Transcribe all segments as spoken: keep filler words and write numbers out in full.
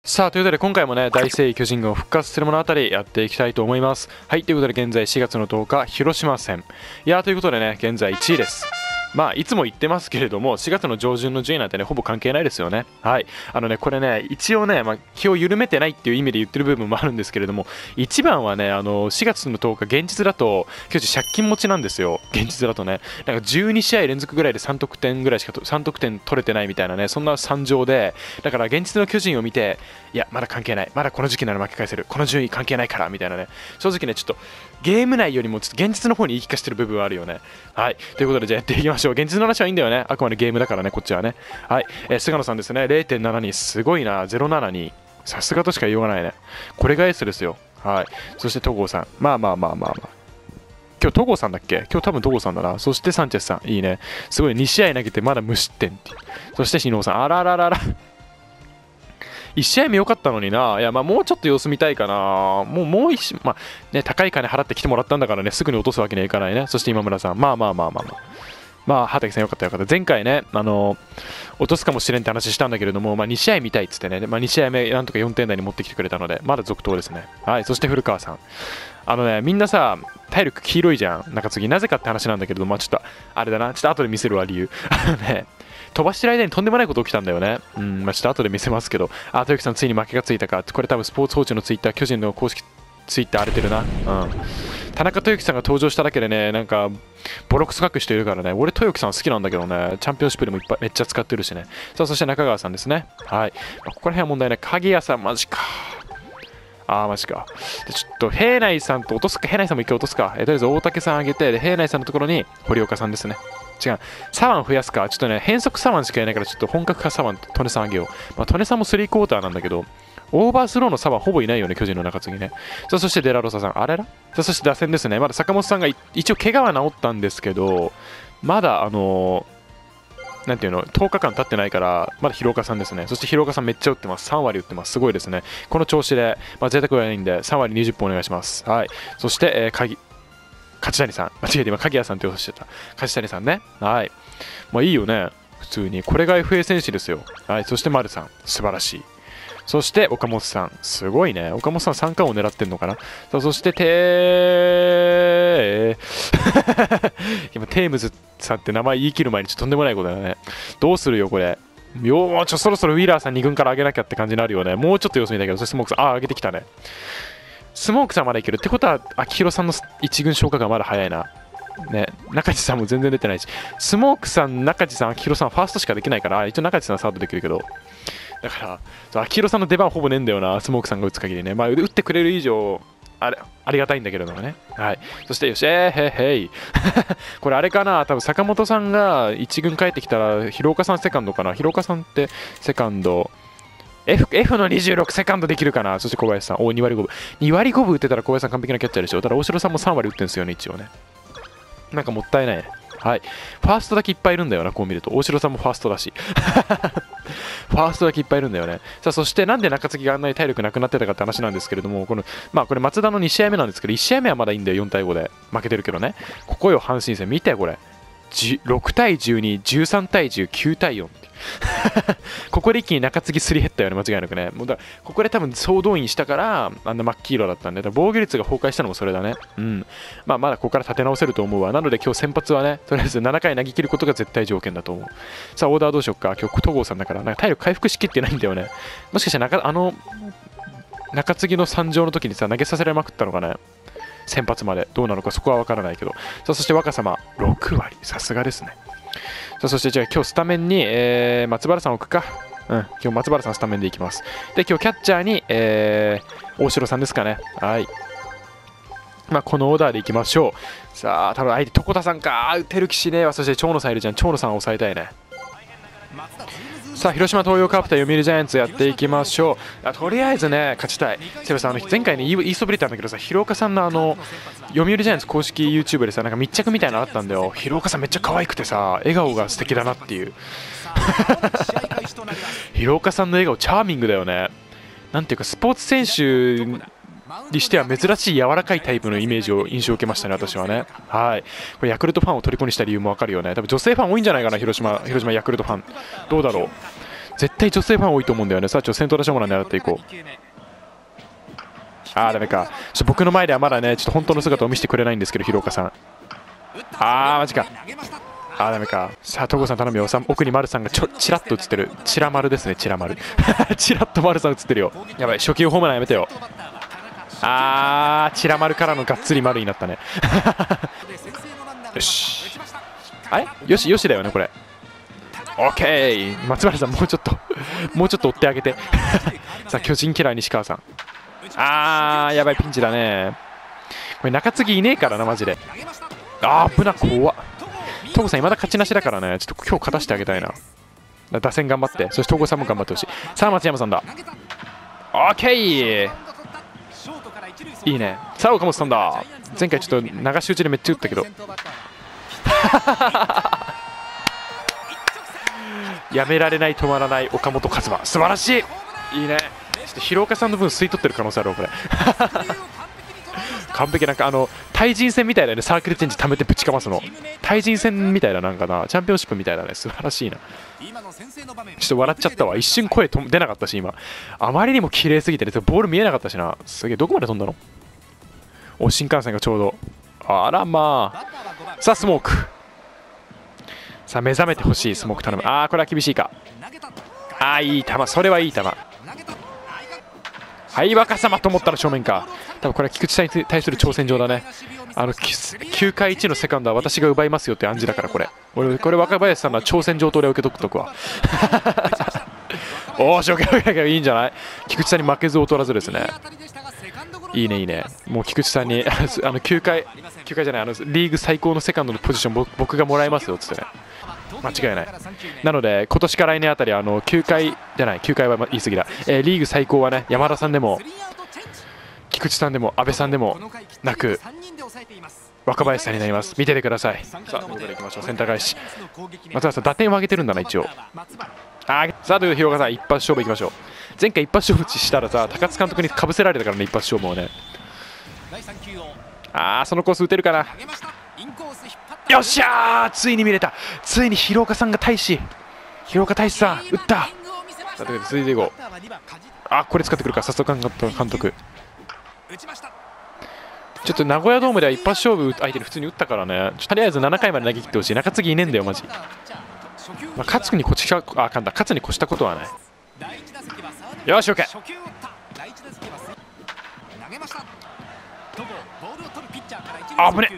さあということで今回もね大聖巨人軍を復活する物語やっていきたいと思います。はい、ということで現在しがつのとおか広島戦、いやーということでね現在いちいです。まあいつも言ってますけれどもしがつの上旬の順位なんてねほぼ関係ないですよね。はい、あのねこれね一応ね、まあ、気を緩めてないっていう意味で言ってる部分もあるんですけれども、一番はねあのしがつのとおか現実だと巨人借金持ちなんですよ。現実だとねなんかじゅうにしあい連続ぐらいでさんとくてんぐらいしかさんとくてん取れてないみたいなねそんな惨状で、だから現実の巨人を見ていやまだ関係ない、まだこの時期なら巻き返せる、この順位関係ないからみたいなね、正直ねちょっとゲーム内よりもちょっと現実の方に言い聞かせてる部分はあるよね。はい、ということでじゃあやっていきましょう。現実の話はいいんだよね、あくまでゲームだからねこっちはね。はい、えー、菅野さんですね れいてんななに すごいな、ゼロななにさすがとしか言いようがないね。これが S ですよ。はい、そして戸郷さん、まあまあまあまあまあ今日戸郷さんだっけ、今日多分戸郷さんだな。そしてサンチェスさんいいね、すごいにしあい投げてまだ無失点っていう。そして日野さん、あららららいち試合目良かったのにな。いやまあもうちょっと様子見たいかな。もうもう一まあね高い金払って来てもらったんだからねすぐに落とすわけにはいかないね。そして今村さん、まあまあまあまあまあまあ畑さんよかったよかった。前回ねあの落とすかもしれんって話したんだけれども、まあ、にしあい見たいっつってね、まあ、にしあいめなんとかよんてん台に持ってきてくれたのでまだ続投ですね。はい、そして古川さん、あのねみんなさ体力黄色いじゃん中継ぎ、なぜかって話なんだけれども、まあ、ちょっとあれだな、ちょっと後で見せるわ理由あのね飛ばしてる間にとんでもないこと起きたんだよね。うん、まあ、ちょっと後で見せますけど、あ、豊樹さんついに負けがついたか。これ多分スポーツ報知のツイッター、巨人の公式ツイッター荒れてるな。うん。田中豊樹さんが登場しただけでね、なんか、ボロクソ書く人いるからね、俺豊樹さん好きなんだけどね、チャンピオンシップでもいっぱいめっちゃ使ってるしね。さあ、そして中川さんですね。はい。まあ、ここら辺は問題ない。鍵谷さん、マジか。あーマジか。でちょっと平内さんと落とすか、平内さんも一回落とすか。えとりあえず大竹さん上げて、で平内さんのところに堀岡さんですね。違う、サワン増やすか。ちょっとね、変則サワンしかいないから、ちょっと本格化サワン、トネさんあげよう。まあ、トネさんもスリークォーターなんだけど、オーバースローのサワンほぼいないよね、巨人の中継ぎね。さあ、そしてデラロサさん、あれらさあ、そして打線ですね。まだ坂本さんが一応怪我は治ったんですけど、まだあのー、なんていうの、とおかかん経ってないから、まだ広岡さんですね。そして広岡さんめっちゃ打ってます。さんわり打ってます。すごいですね。この調子で、まあ、贅沢はないんで、さんわりにじゅっぽんお願いします。はい。そして、えー、鍵、梶谷さん。間違えて今、鍵谷さんって言おうとしてた。梶谷さんね。はい。まあいいよね。普通に。これが エフエー 選手ですよ。はい。そして丸さん。素晴らしい。そして岡本さん。すごいね。岡本さんさんかんを狙ってんのかな。さあそしてて今、テームズさんって名前言い切る前にちょっととんでもないことだよね。どうするよ、これ。よーちょ、そろそろウィラーさんに軍から上げなきゃって感じになるよね。もうちょっと様子見たけど、そしてスモークさん、ああ、上げてきたね。スモークさんまだいけるってことは、秋広さんのいち軍消化がまだ早いな。ね、中地さんも全然出てないし、スモークさん、中地さん、秋広さん、ファーストしかできないから、一応中地さんはサードできるけど、だから、秋広さんの出番ほぼねえんだよな、スモークさんが打つ限りね。まあ、打ってくれる以上、あれ、ありがたいんだけれどもね。はい。そして、よし、えー、へーへい。これあれかな、多分坂本さんがいち軍帰ってきたら、広岡さんセカンドかな。広岡さんってセカンド、F, F のにじゅうろくセカンドできるかな。そして小林さん、おにわりごぶ。にわりごぶ打ってたら小林さん完璧なキャッチャーでしょ。ただ大城さんもさんわり打ってるんですよね、一応ね。なんかもったいないね。はい。ファーストだけいっぱいいるんだよな、こう見ると。大城さんもファーストだし。ファーストだけいっぱいいるんだよね。さあ、そしてなんで中継ぎがあんなに体力なくなってたかって話なんですけれども、この、まあこれ松田のにしあいめなんですけど、いち試合目はまだいいんだよ、よんたいごで。負けてるけどね。ここよ、阪神戦。見てこれ。ろくたいじゅうに、じゅうさんたいじゅう、きゅうたいよん。ここで一気に中継ぎすり減ったよね、間違いなくね。もうだここで多分総動員したからあんな真っ黄色だったんで、防御率が崩壊したのもそれだね。うん。まあまだここから立て直せると思うわ。なので今日先発はね、とりあえずななかい投げ切ることが絶対条件だと思う。さあ、オーダーどうしよっか。今日戸郷さんだからなんか体力回復しきってないんだよね。もしかして中あの中継ぎの参上の時にさ、投げさせられまくったのかね。先発までどうなのかそこは分からないけど。さあ、そして若様ろくわり、さすがですね。さあ、そしてじゃあ今日スタメンに、えー、松原さん置くか。うん、今日松原さんスタメンでいきます。で、今日キャッチャーに、えー、大城さんですかね。はい。まあ、このオーダーでいきましょう。さあ、多分相手、床田さんか。打てる気しねえわ。そして長野さんいるじゃん。長野さんを抑えたいね。さあ、広島東洋カープ対読売ジャイアンツやっていきましょう。あとりあえずね、勝ちたい。セブさん、あの前回ね、言いそびれたんだけどさ、広岡さんのあの、読売ジャイアンツ公式 YouTube でさ、なんか密着みたいなのあったんだよ。広岡さんめっちゃ可愛くてさ、笑顔が素敵だなっていう。広岡さんの笑顔、チャーミングだよね。なんていうか、スポーツ選手にしては珍しい柔らかいタイプのイメージを印象を受けましたね、私はね。はい。これヤクルトファンを虜にした理由もわかるよね。多分女性ファン多いんじゃないかな、広島、広島ヤクルトファン。どうだろう。 絶対女性ファン多いと思うんだよね。さあ、ちょっと先頭出しもら狙っていこう。あー、ダメか。ちょっと僕の前ではまだね、ちょっと本当の姿を見せてくれないんですけど、広岡さん。あー、マジか。あー、ダメか。さあ、戸郷さん頼むよ。さ奥に丸さんがちょチラッと映ってる。チラ丸ですね、チラ丸。チラッと丸さん映ってるよ。やばい、初球ホームランやめてよ。あー、チラ丸からのがっつり丸になったね。よし。あれよし、よしだよね、これ。オッケー。松原さん、もうちょっと、もうちょっと追ってあげて。さあ、巨人キラー西川さん。あー、やばい、ピンチだね。これ、中継ぎいねえからな、マジで。あー、危な、怖っ。戸郷さん、いまだ勝ちなしだからね、ちょっと今日勝たせてあげたいな。打線頑張って、そして戸郷さんも頑張ってほしい。さあ、松山さんだ。オッケー。いいね。さあ、岡本さんだ。前回ちょっと流し打ちでめっちゃ打ったけど。やめられない、止まらない岡本和真、素晴らしい。いいね。ちょっと広岡さんの分吸い取ってる可能性あるわ、これ。完璧。なんかあの対人戦みたいだね。サークルチェンジ貯めてぶちかますの。対人戦みたいな、なんかな、チャンピオンシップみたいだね。素晴らしいな。ちょっと笑っちゃったわ。一瞬声と出なかったし、今あまりにも綺麗すぎて、ね、ボール見えなかったしな。すげえ。どこまで飛んだの。お、新幹線がちょうど。あらまあ。さあ、スモーク。さあ、目覚めてほしい。スモーク頼む。ああ、これは厳しいか。ああ、いい球。それはいい球。はい、若様と思ったら正面か。多分これは菊池さんに対する挑戦状だね。あのきゅうかいいちのセカンドは私が奪いますよって暗示だから、これ。俺、これ若林さんの挑戦状と俺は受け取っとくわ。おーし、オッケーオッケー、いいんじゃない。菊池さんに負けず劣らずですね。いいね、いいね。もう菊池さんにあのきゅうかい、きゅうかいじゃない、あのリーグ最高のセカンドのポジション僕がもらいますよっつってね。間違いない。なので今年から来年あたりあのきゅうかいじゃない、きゅうかいは言い過ぎだ、えー、リーグ最高はね、山田さんでも菊池さんでも阿部さんでもなく若林さんになります。見ててください。さあ、ここからいきましょう。センター返し。松原さん、打点を上げてるんだな、一応。あー、さあ、ということで広岡さん、一発勝負いきましょう。前回一発勝負したらさ、高津監督にかぶせられたからね、一発勝負をね。あー、そのコース打てるかな。よっしゃー、ついに見れた。ついに広岡さんが大使、広岡大使さん打った。さあ、ということで続いていこう。あ、これ使ってくるか、早速監督。ちょっと名古屋ドームでは一発勝負相手に普通に打ったからね、とりあえずななかいまで投げ切ってほしい。中継ぎいねえんだよ、マジ。まあ、勝つに越した、あ、あかんだ、勝つに越したことはない。よし、オッケー。あぶね。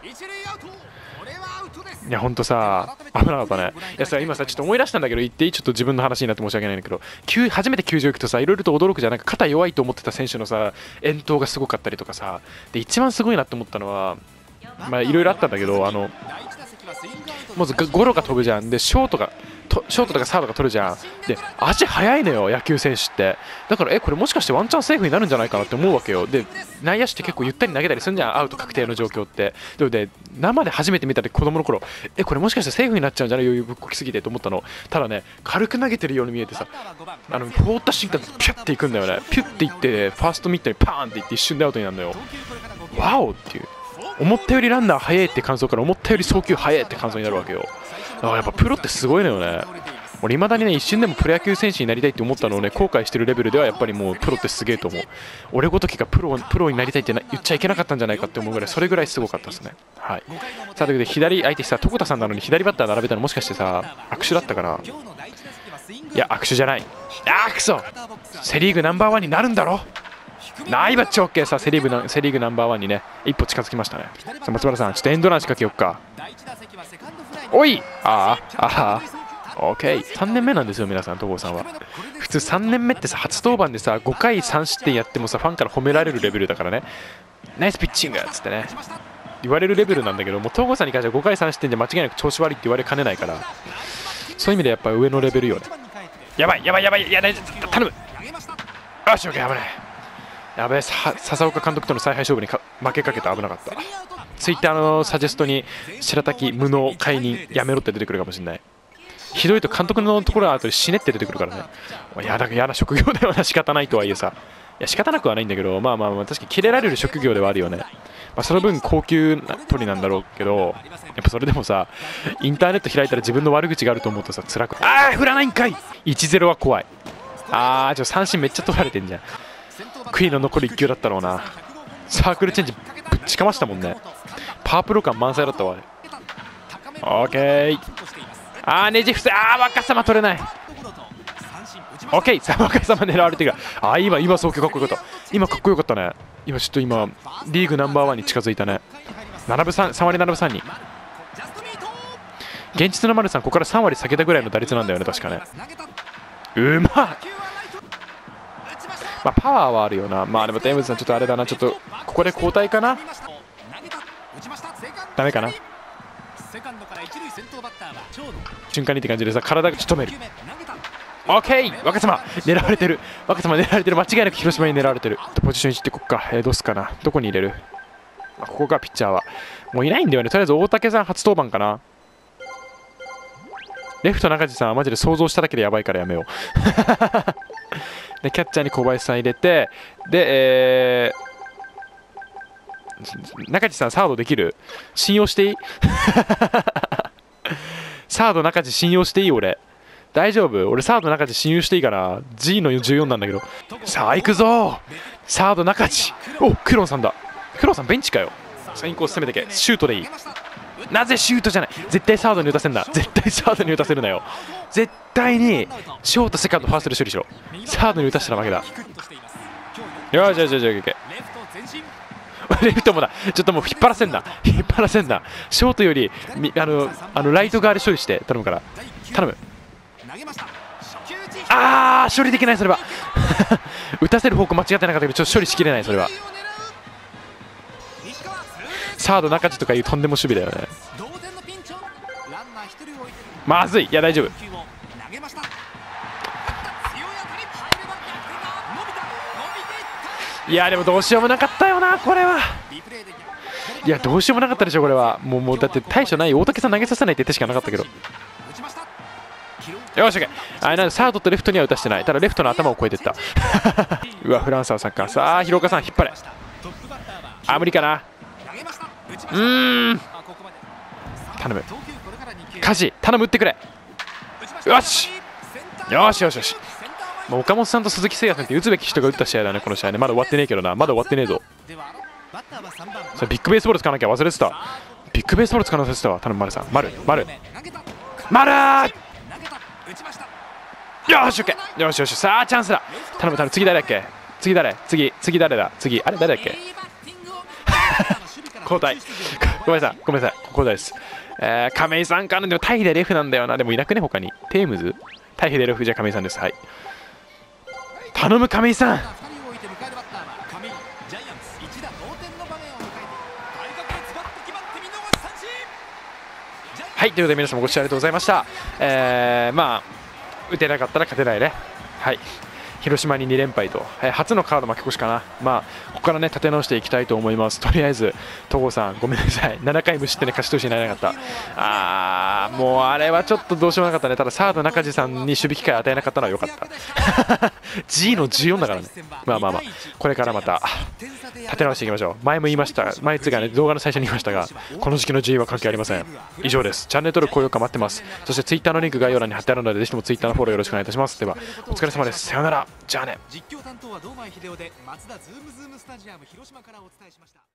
いや、ほんとさ、危なかったね。いやさ、今さ、ちょっと思い出したんだけど、言っていい？ちょっと自分の話になって申し訳ないんだけど、初めて球場行くとさ、いろいろと驚くじゃん。なんか肩弱いと思ってた選手のさ、遠投がすごかったりとかさ、で、一番すごいなって思ったのは、まあ、いろいろあったんだけど、あの、まずゴロが飛ぶじゃん。で、ショートが、ショートとかサードが取るじゃん。で、足速いのよ、野球選手って。だから、え、これもしかしてワンチャンセーフになるんじゃないかなって思うわけよ。で、内野手って結構ゆったり投げたりするんじゃん、アウト確定の状況って。で、で生で初めて見た時、子供の頃、え、これもしかしてセーフになっちゃうんじゃない、余裕ぶっこきすぎてと思ったの。ただね、軽く投げてるように見えてさ、あの放った瞬間、ピュッていくんだよね。ピュッていって、ファーストミットにパーンっていって一瞬でアウトになるのよ。ワオっていう。思ったよりランナー速いって感想から思ったより送球速いって感想になるわけよ。だからやっぱプロってすごいのよね。俺未だにね、一瞬でもプロ野球選手になりたいって思ったのをね、後悔してるレベルではやっぱりもうプロってすげえと思う。俺ごときがプロプロになりたいって言っちゃいけなかったんじゃないかって思うぐらい、それぐらいすごかったですね。はい。さあ、ということで左相手さ、床田さんなのに左バッター並べたのもしかしてさ、握手だったかな。いや、握手じゃない。あーくそ、セ・リーグナンバーワンになるんだろ。ナイバッチ OK。 さあ、セ・リーグナセリーグナンバーワンにね、一歩近づきましたね。さあ、松原さん、ちょっとエンドラン仕掛けよっか。おい、ああ、ああ、オーケー。さんねんめなんですよ、皆さん、戸郷さんは。普通さんねんめってさ、初登板でさ、ごかいさん失点やってもさ、ファンから褒められるレベルだからね。ナイスピッチングっつってね、言われるレベルなんだけど、もう戸郷さんに関してはごかいさん失点で間違いなく調子悪いって言われかねないから、そういう意味でやっぱ上のレベルよね。やばい、やばい、やばい、やばい、頼む。よし、オッケー、危ない。やべえ、笹岡監督との采配勝負にか負けかけた。危なかった。ツイッターのサジェストに白滝無能解任やめろって出てくるかもしれない。ひどいと監督のところの後で死ねって出てくるからね。やだ、嫌な職業だよな、仕方ないとはいえさ。 や仕方なくはないんだけど、まあまあまあ確かにキレられる職業ではあるよね。まあ、その分高級な鳥なんだろうけど、やっぱそれでもさ、インターネット開いたら自分の悪口があると思うとさ、辛く、ああ振らないんかい。いちゼロは怖い。ああちょ三振めっちゃ取られてんじゃん。悔いの残るいっ球だったろうな。サークルチェンジぶっちかましたもんね。パワープロ感満載だったわ。オーケー。あーねじ伏せ、あー若様取れない。オーケー、さあ若様狙われてる。あー今今送球かっこよかった。今かっこよかったね。今ちょっと今リーグナンバーワンに近づいたね。ななぶさん、さん割ななぶさんに。現実の丸さんここからさん割下げたぐらいの打率なんだよね確かね。うまい。まあパワーはあるよな。まあでもテームズさんちょっとあれだな、ちょっとここで交代かな。ダメかな。瞬間にって感じでさ、体が仕留める。オーケー、若様狙われてる。若様狙われてる。間違いなく広島に狙われてる。ポジションいじってこっか。えー、どうすかな。どこに入れる。あ、ここか。ピッチャーはもういないんだよね。とりあえず大竹さん初登板かな。レフト中地さんはマジで想像しただけでやばいからやめようでキャッチャーに小林さん入れて、で、えー、中地さんサードできる。信用していいサード中地信用していい。俺大丈夫。俺サード中地信用していいかな。 G のじゅうよんなんだけど。さあ行くぞサード中地。おクロンさんだ。クロンさんベンチかよ。さあインコース攻めてけ。シュートでいい。なぜシュートじゃない。絶対サードに打たせんな。絶対サードに打たせるなよ。絶対にショートセカンドファーストで処理しろ。サードに打たせたら負けだ。よしよしよしよし。レフトもだ。ちょっともう引っ張らせんな。引っ張らせんな。ショートよりあのあのライト側で処理して頼むから頼む。あー処理できないそれは打たせる方向間違ってなかったけどちょっと処理しきれないそれは。サード中地とかいうとんでも守備だよね。まずい。いや大丈夫。いやでもどうしようもなかったよなこれは。いやどうしようもなかったでしょこれは。もうもうだって対処ない。大竹さん投げさせないって手しかなかったけど。よし OK。 あなんサードとレフトには打たしてない。ただレフトの頭を越えてったうわフランスはサッカー。さあ広岡さん引っ張れ。あ無理かな。うーん頼むカジ頼む打ってくれ。よしよしよしよし。もう岡本さんと鈴木誠也さんって打つべき人が打った試合だねこの試合ね。まだ終わってねえけどな。まだ終わってねえぞ。それビッグベースボール使わなきゃ忘れてた。ビッグベースボール使わなきゃ忘れてたわ。頼む丸さん。丸丸丸ーよし OK。 よしよし。さあチャンスだ。頼む頼む。次誰だっけ。次誰次次誰だ。次あれ誰だっけ交代ごめんなさいごめんなさい交代です。えー、亀井さんからでもタイでレフなんだよな。でもいなくね他に。テームズタイでレフじゃ亀井さんです。はい頼む亀井さん。はいということで皆様ご視聴ありがとうございました。えー、まあ打てなかったら勝てないね。はい広島にに連敗と、えー、初のカード負け越しかな。まあここからね立て直していきたいと思います。とりあえず戸郷さんごめんなさい。ななかい無失点で勝ち投手になれなかった。あーもうあれはちょっとどうしようもなかったね。ただサード中地さんに守備機会与えなかったのは良かった G のじゅうよんだからね。まあまあまあこれからまた立て直していきましょう。前も言いました。前つがね動画の最初に言いましたがこの時期の G は関係ありません。以上です。チャンネル登録高評価待ってます。そして Twitter のリンク概要欄に貼ってあるのでぜひとも Twitter のフォローよろしくお願いいたします。ではお疲れ様です。さようなら。じゃあね。実況担当は堂前秀夫で松田ズームズームスタジアム広島からお伝えしました。